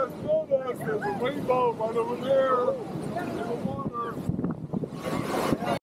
notice, there's a rainbow right over there in the water.